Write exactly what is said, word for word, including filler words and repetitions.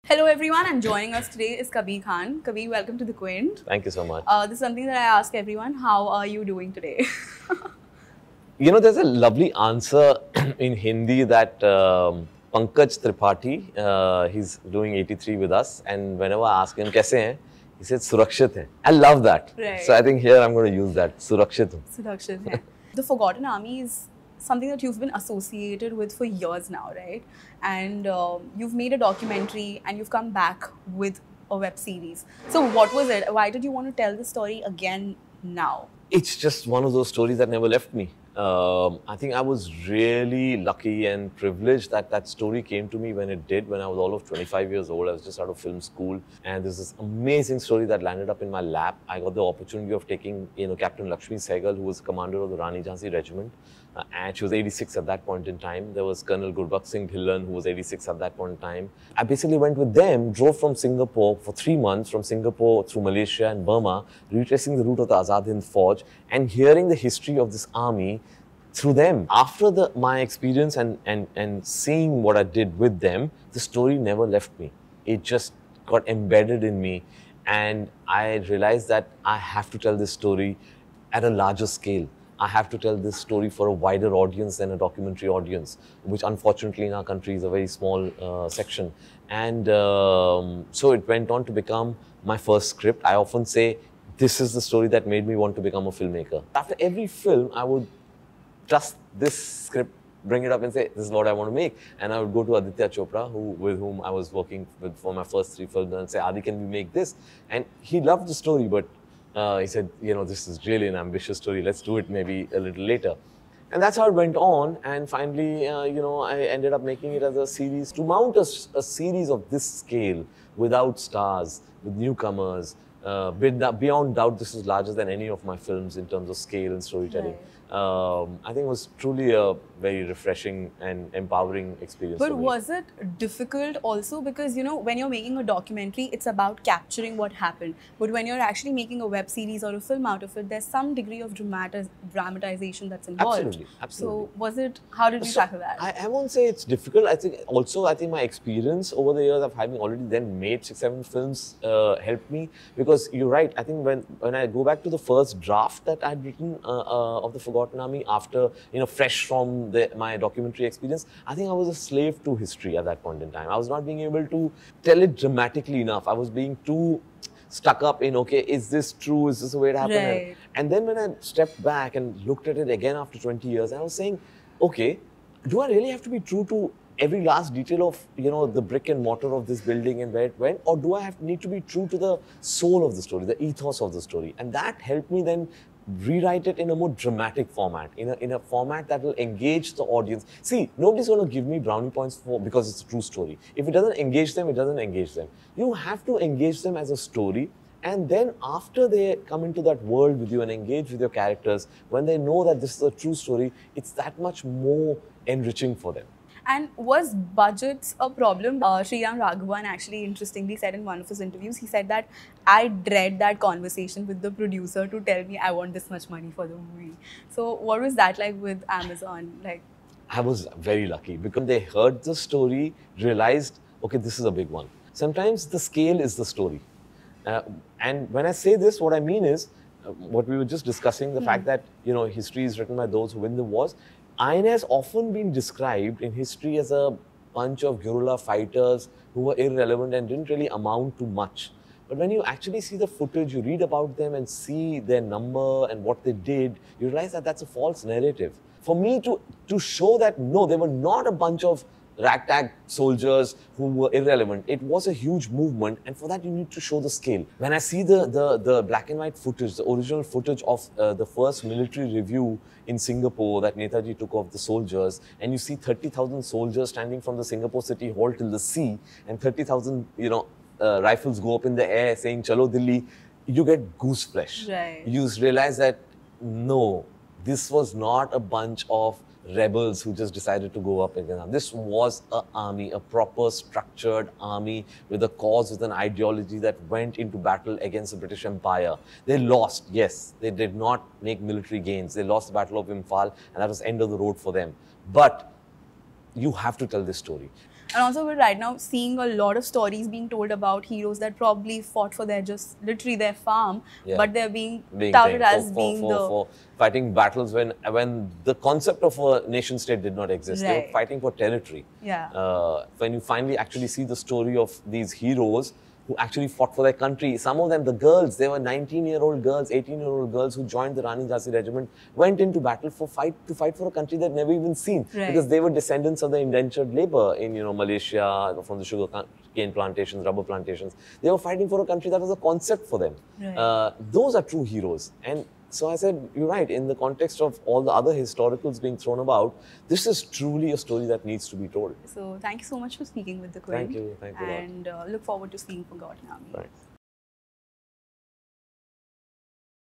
Hello everyone, and joining us today is Kabir Khan. Kabir, welcome to the Quint. Thank you so much. Uh, this is something that I ask everyone. How are you doing today? You know, there's a lovely answer in Hindi that um, Pankaj Tripathi, uh, he's doing eighty-three with us, and whenever I ask him, "Kaise hain?" he said, "Surakshit hai." I love that. Right. So I think here I'm going to use that, Surakshit hu. Seduction hai. The Forgotten Army is something that you've been associated with for years now, right? And um, you've made a documentary and you've come back with a web series. So what was it? Why did you want to tell the story again now? It's just one of those stories that never left me. Um, I think I was really lucky and privileged that that story came to me when it did, when I was all of twenty-five years old. I was just out of film school, and there's this amazing story that landed up in my lap. I got the opportunity of taking, you know, Captain Lakshmi Sehgal, who was commander of the Rani Jhansi regiment, uh, and she was eighty-six at that point in time. There was Colonel Gurbakh Singh Dhillon, who was eighty-six at that point in time. I basically went with them, drove from Singapore for three months, from Singapore through Malaysia and Burma, retracing the route of the Azad Hind Fauj, and hearing the history of this army through them. After the, my experience and, and, and seeing what I did with them, the story never left me. It just got embedded in me, and I realized that I have to tell this story at a larger scale. I have to tell this story for a wider audience than a documentary audience, which unfortunately in our country is a very small uh, section. And um, so it went on to become my first script. I often say, this is the story that made me want to become a filmmaker. After every film, I would trust this script, bring it up and say, this is what I want to make. And I would go to Aditya Chopra, who, with whom I was working with for my first three films, and say, Adi, can we make this? And he loved the story, but uh, he said, you know, this is really an ambitious story. Let's do it maybe a little later. And that's how it went on. And finally, uh, you know, I ended up making it as a series. To mount a, a series of this scale, without stars, with newcomers, uh, beyond doubt, this is larger than any of my films in terms of scale and storytelling. Right. Um, I think it was truly a very refreshing and empowering experience. But was it difficult also? Because, you know, when you're making a documentary, it's about capturing what happened. But when you're actually making a web series or a film out of it, there's some degree of dramatiz dramatization that's involved. Absolutely, absolutely. So was it, how did you so tackle that? I, I won't say it's difficult. I think also, I think my experience over the years of having already then made six, seven films uh, helped me. Because you're right, I think when, when I go back to the first draft that I'd written uh, uh, of the Forgotten Army, after, you know, fresh from the, my documentary experience, I think I was a slave to history at that point in time. I was not being able to tell it dramatically enough. I was being too stuck up in, okay, is this true? Is this the way it happened? Right. And then when I stepped back and looked at it again after twenty years, I was saying, okay, do I really have to be true to every last detail of, you know, the brick and mortar of this building and where it went? Or do I have need to be true to the soul of the story, the ethos of the story? And that helped me then rewrite it in a more dramatic format, in a, in a format that will engage the audience. See, nobody's going to give me brownie points for because it's a true story. If it doesn't engage them, it doesn't engage them. You have to engage them as a story, and then after they come into that world with you and engage with your characters, when they know that this is a true story, it's that much more enriching for them. And was budgets a problem? Uh, Sriram Raghavan actually interestingly said in one of his interviews, he said that I dread that conversation with the producer to tell me I want this much money for the movie. So what was that like with Amazon? Like, I was very lucky because they heard the story, realized, okay, this is a big one. Sometimes the scale is the story. Uh, and when I say this, what I mean is, uh, what we were just discussing, the mm. fact that, you know, history is written by those who win the wars. Aina has often been described in history as a bunch of guerrilla fighters who were irrelevant and didn't really amount to much. But when you actually see the footage, you read about them and see their number and what they did, you realize that that's a false narrative. For me to, to show that, no, they were not a bunch of ragtag soldiers who were irrelevant. It was a huge movement, and for that you need to show the scale. When I see the, the, the black and white footage, the original footage of uh, the first military review in Singapore that Netaji took of the soldiers, and you see thirty thousand soldiers standing from the Singapore City Hall till the sea, and thirty thousand, you know, uh, rifles go up in the air saying, Chalo Delhi, you get goose flesh. Right. You realize that, no, this was not a bunch of rebels who just decided to go up against them. This was an army, a proper structured army with a cause, with an ideology that went into battle against the British Empire. They lost, yes, they did not make military gains. They lost the Battle of Imphal, and that was the end of the road for them. But you have to tell this story. And also we're right now seeing a lot of stories being told about heroes that probably fought for their just literally their farm, Yeah. but they're being, being touted thing, as for, being for, the... for, for fighting battles when when the concept of a nation state did not exist. They were Right. fighting for territory. Yeah. Uh, when you finally actually see the story of these heroes who actually fought for their country, some of them, the girls, they were nineteen-year-old girls, eighteen-year-old girls who joined the Rani Jhansi regiment, went into battle for fight to fight for a country they'd never even seen, Right. because they were descendants of the indentured labor in, you know, Malaysia, from the sugar cane plantations, rubber plantations. They were fighting for a country that was a concept for them. Right. Uh, those are true heroes. And so I said, you're right, in the context of all the other historicals being thrown about, this is truly a story that needs to be told. So thank you so much for speaking with the Quint. Thank you, thank you a lot. And uh, look forward to seeing Forgotten Army. Right.